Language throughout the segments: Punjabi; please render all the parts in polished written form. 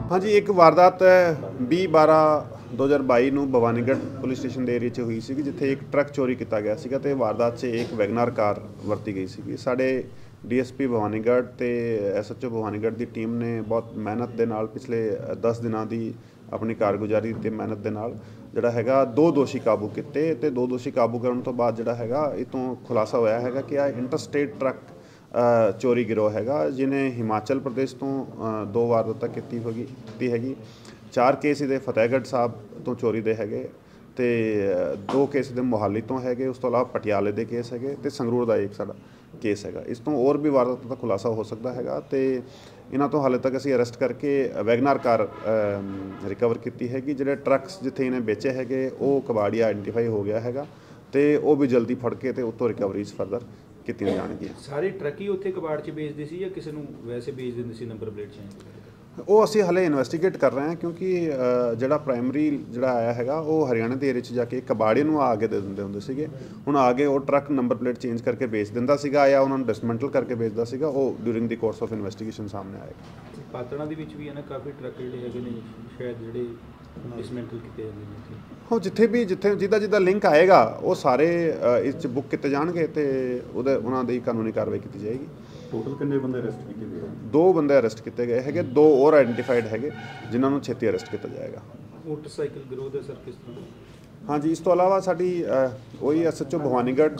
हाँ जी, एक वारदात 20/12/2022 ਨੂੰ ਭਵਾਨੀਗੜ੍ਹ ਪੁਲਿਸ ਸਟੇਸ਼ਨ ਦੇ ਏਰੀਆ 'ਚ ਹੋਈ ਸੀ, ਜਿੱਥੇ ਇੱਕ ਟਰੱਕ ਚੋਰੀ ਕੀਤਾ ਗਿਆ ਸੀਗਾ ਤੇ ਵਾਰਦਾਤ 'ਚ ਇੱਕ ਵੈਗਨਾਰ ਕਾਰ ਵਰਤੀ ਗਈ ਸੀ। ਸਾਡੇ ਡੀਐਸਪੀ ਭਵਾਨੀਗੜ੍ਹ ਤੇ ਐਸਐਚਓ ਭਵਾਨੀਗੜ੍ਹ ਦੀ ਟੀਮ ਨੇ ਬਹੁਤ ਮਿਹਨਤ ਦੇ ਨਾਲ ਪਿਛਲੇ 10 ਦਿਨਾਂ ਦੀ ਆਪਣੀ ਕਾਰਗੁਜ਼ਾਰੀ ਤੇ ਮਿਹਨਤ ਦੇ ਨਾਲ ਜਿਹੜਾ ਹੈਗਾ 2 ਦੋਸ਼ੀ ਕਾਬੂ ਕੀਤੇ ਤੇ 2 ਦੋਸ਼ੀ ਕਾਬੂ ਕਰਨ ਤੋਂ ਬਾਅਦ ਜਿਹੜਾ ਹੈਗਾ ਇਹ ਤੋਂ ਖੁਲਾਸਾ ਹੋਇਆ ਹੈਗਾ ਕਿ ਇਹ ਇੰਟਰਸਟੇਟ ਟਰੱਕ ਚੋਰੀ ਗਿਰੋਹ ਹੈਗਾ, ਜਿਹਨੇ ਹਿਮਾਚਲ ਪ੍ਰਦੇਸ਼ ਤੋਂ 2 ਵਾਰਦਾਤਾਂ ਕੀਤੀ ਹੈਗੀ। 4 ਕੇਸ ਇਹਦੇ ਫਤਿਹਗੜ੍ਹ ਸਾਹਿਬ ਤੋਂ ਚੋਰੀ ਦੇ ਹੈਗੇ ਤੇ 2 ਕੇਸ ਇਹਦੇ ਮੋਹਾਲੀ ਤੋਂ ਹੈਗੇ। ਉਸ ਤੋਂ ਇਲਾਵਾ ਪਟਿਆਲੇ ਦੇ ਕੇਸ ਹੈਗੇ ਤੇ ਸੰਗਰੂਰ ਦਾ ਇੱਕ ਸਾਡਾ ਕੇਸ ਹੈਗਾ। ਇਸ ਤੋਂ ਹੋਰ ਵੀ ਵਾਰਦਾਤਾਂ ਦਾ ਖੁਲਾਸਾ ਹੋ ਸਕਦਾ ਹੈਗਾ ਤੇ ਇਹਨਾਂ ਤੋਂ ਹਾਲੇ ਤੱਕ ਅਸੀਂ ਅਰੈਸਟ ਕਰਕੇ ਵੈਗਨਾਰ ਕਾਰ ਰਿਕਵਰ ਕੀਤੀ ਹੈਗੀ। ਜਿਹੜੇ ਟਰੱਕਸ ਜਿੱਥੇ ਇਹਨੇ ਵੇਚੇ ਹੈਗੇ ਉਹ ਕਬਾੜੀਆ ਆਇਡੈਂਟੀਫਾਈ ਹੋ ਗਿਆ ਹੈਗਾ ਤੇ ਉਹ ਵੀ ਜਲਦੀ ਫੜ ਕੇ ਤੇ ਉੱਤੋਂ ਰਿਕਵਰੀਜ਼ ਫਰਦਰ ਕੀਤੀਆਂ ਜਾਣਗੀਆਂ। ਸਾਰੇ ਟਰੱਕ ਹੀ ਉੱਥੇ ਕਬਾੜ 'ਚ ਵੇਚਦੇ ਸੀ ਜਾਂ ਕਿਸੇ ਨੂੰ ਵੈਸੇ ਵੇਚ ਦਿੰਦੇ ਸੀ ਨੰਬਰ ਪਲੇਟ 'ਚ? ਉਹ ਅਸੀਂ ਹਲੇ ਇਨਵੈਸਟੀਗੇਟ ਕਰ ਰਹੇ ਹਾਂ ਕਿਉਂਕਿ ਜਿਹੜਾ ਪ੍ਰਾਇਮਰੀ ਜਿਹੜਾ ਆਇਆ ਹੈਗਾ ਉਹ ਹਰਿਆਣਾ ਦੇ ਏਰੀਆ 'ਚ ਜਾ ਕੇ ਕਬਾੜੇ ਨੂੰ ਆ ਕੇ ਦੇ ਦਿੰਦੇ ਹੁੰਦੇ ਸੀਗੇ। ਹੁਣ ਆ ਕੇ ਉਹ ਟਰੱਕ ਨੰਬਰ ਪਲੇਟ ਚੇਂਜ ਕਰਕੇ ਵੇਚ ਦਿੰਦਾ ਸੀਗਾ ਜਾਂ ਉਹਨਾਂ ਨੂੰ ਡਿਸਮੈਂਟਲ ਕਰਕੇ ਵੇਚਦਾ ਸੀਗਾ। ਉਹ during the course of investigation ਸਾਹਮਣੇ ਆਏਗਾ। ਪਾਤੜਾਂ ਦੇ ਵਿੱਚ ਵੀ ਹੈ ਨਾ ਕਾਫੀ ਟਰੱਕ ਜਿਹੜੇ ਹੈਗੇ ਨੇ ਸ਼ਾਇਦ ਜਿਹੜੇ ਡਿਸਮੈਂਟਲ ਕੀਤੇ ਜਾਂਦੇ ਨੇ। ਹਾਂ, ਜਿੱਥੇ ਜਿੱਦਾਂ ਲਿੰਕ ਆਏਗਾ ਉਹ ਸਾਰੇ ਇਸ 'ਚ ਬੁੱਕ ਕੀਤੇ ਜਾਣਗੇ ਤੇ ਉਹਨਾਂ ਦੀ ਕਾਨੂੰਨੀ ਕਾਰਵਾਈ ਕੀਤੀ ਜਾਏਗੀ। ਟੋਟਲ ਕਿੰਨੇ ਬੰਦੇ ਅਰੈਸਟ ਕੀਤੇ ਗਏ? 2 ਬੰਦੇ ਅਰੈਸਟ ਕੀਤੇ ਗਏ ਹੈਗੇ, 2 ਹੋਰ ਆਇਡੈਂਟੀਫਾਈਡ ਹੈਗੇ ਜਿਨ੍ਹਾਂ ਨੂੰ ਛੇਤੀ ਅਰੈਸਟ ਕੀਤਾ ਜਾਏਗਾ। ਮੋਟਰਸਾਈਕਲ ਗਿਰੋਹ ਦੇ ਸਰ ਕਿਸ ਤਰ੍ਹਾਂ? ਹਾਂਜੀ, ਇਸ ਤੋਂ ਇਲਾਵਾ ਸਾਡੀ ਉਹੀ ਐਸਐਚਓ ਭਵਾਨੀਗੜ੍ਹ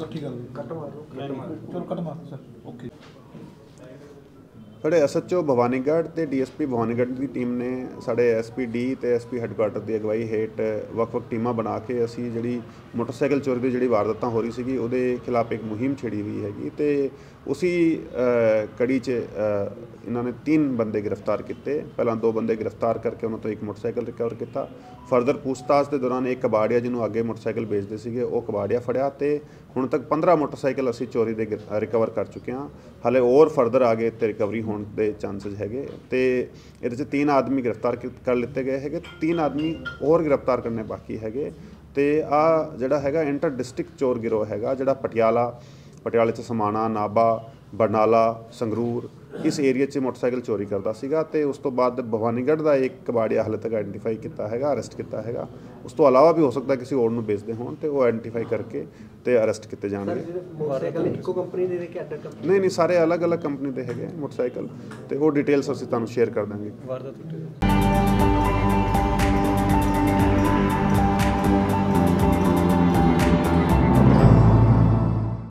ਸਾਡੇ ਐਸਐਚਓ ਭਵਾਨੀਗੜ੍ਹ ਤੇ ਡੀਐਸਪੀ ਭਵਾਨੀਗੜ੍ਹ ਦੀ ਟੀਮ ਨੇ ਸਾਡੇ ਐਸਪੀ ਤੇ ਐਸਪੀ ਹੈੱਡਕੁਆਟਰ ਦੀ ਅਗਵਾਈ ਹੇਠ ਵੱਖ-ਵੱਖ ਟੀਮਾਂ ਬਣਾ ਕੇ ਅਸੀਂ ਜਿਹੜੀ ਮੋਟਰਸਾਈਕਲ ਚੋਰੀ ਦੀ ਜਿਹੜੀ ਵਾਰਦਾਤਾਂ ਹੋ ਰਹੀ ਸੀਗੀ ਉਹਦੇ ਖਿਲਾਫ ਇੱਕ ਮੁਹਿੰਮ ਛੇੜੀ ਹੋਈ ਹੈਗੀ ਤੇ ਉਸੀ ਕੜੀ 'ਚ ਇਹਨਾਂ ਨੇ 3 ਬੰਦੇ ਗ੍ਰਿਫਤਾਰ ਕੀਤੇ। ਪਹਿਲਾਂ 2 ਬੰਦੇ ਗ੍ਰਿਫਤਾਰ ਕਰਕੇ ਉਹਨਾਂ ਤੋਂ ਇੱਕ ਮੋਟਰਸਾਈਕਲ ਰਿਕਵਰ ਕੀਤਾ। ਫਰਦਰ ਪੁੱਛਤਾਛ ਦੇ ਦੌਰਾਨ ਇੱਕ ਕਬਾੜੀਆ ਜਿਹਨੂੰ ਅੱਗੇ ਮੋਟਰਸਾਈਕਲ ਵੇਚਦੇ ਸੀਗੇ ਉਹ ਕਬਾੜੀਆ ਫੜਿਆ ਤੇ ਹੁਣ ਤੱਕ 15 ਮੋਟਰਸਾਈਕਲ ਅਸੀਂ ਚੋਰੀ ਦੇ ਰਿਕਵਰ ਕਰ ਚੁੱਕੇ ਹਾਂ। ਹਾਲੇ ਹੋਰ ਫਰਦਰ ਆਗੇ ਤੇ ਰਿਕਵਰੀ ਹੋਣ ਦੇ ਚਾਂਸਸ ਹੈਗੇ ਤੇ ਇਹਦੇ 'ਚ 3 ਆਦਮੀ ਗ੍ਰਿਫਤਾਰ ਕਰ ਲਿੱਤੇ ਗਏ ਹੈਗੇ। 3 ਆਦਮੀ ਹੋਰ ਗ੍ਰਿਫਤਾਰ ਕਰਨੇ ਬਾਕੀ ਹੈਗੇ ਤੇ ਆ ਜਿਹੜਾ ਹੈਗਾ ਇੰਟਰ ਡਿਸਟ੍ਰਿਕਟ ਚੋਰ ਗਿਰੋਹ ਹੈਗਾ ਜਿਹੜਾ ਪਟਿਆਲੇ 'ਚ ਸਮਾਣਾ, ਨਾਭਾ, ਬਰਨਾਲਾ, ਸੰਗਰੂਰ ਇਸ ਏਰੀਆ 'ਚ ਮੋਟਰਸਾਈਕਲ ਚੋਰੀ ਕਰਦਾ ਸੀਗਾ ਤੇ ਉਸ ਤੋਂ ਬਾਅਦ ਭਵਾਨੀਗੜ੍ਹ ਦਾ ਇੱਕ ਕਬਾੜੀਆ ਹਾਲੇ ਤੱਕ ਆਇਡੈਂਟੀਫਾਈ ਕੀਤਾ ਹੈਗਾ, ਅਰੈਸਟ ਕੀਤਾ ਹੈਗਾ। ਉਸ ਤੋਂ ਇਲਾਵਾ ਵੀ ਹੋ ਸਕਦਾ ਕਿਸੇ ਹੋਰ ਨੂੰ ਵੇਚਦੇ ਹੋਣ ਤੇ ਉਹ ਆਇਡੈਂਟੀਫਾਈ ਕਰਕੇ ਤੇ ਅਰੈਸਟ ਕੀਤੇ ਜਾਣਗੇ। ਮੋਟਰਸਾਈਕਲ ਇੱਕੋ ਕੰਪਨੀ ਦੇ ਨੇ ਕਿ ਅੱਡ ਕੰਪਨੀ? ਨਹੀਂ, ਸਾਰੇ ਅਲੱਗ-ਅਲੱਗ ਕੰਪਨੀ ਦੇ ਹੈਗੇ ਮੋਟਰਸਾਈਕਲ ਤੇ ਉਹ ਡਿਟੇਲਸ ਅਸੀਂ ਤੁਹਾਨੂੰ ਸ਼ੇਅਰ ਕਰ ਦਾਂਗੇ।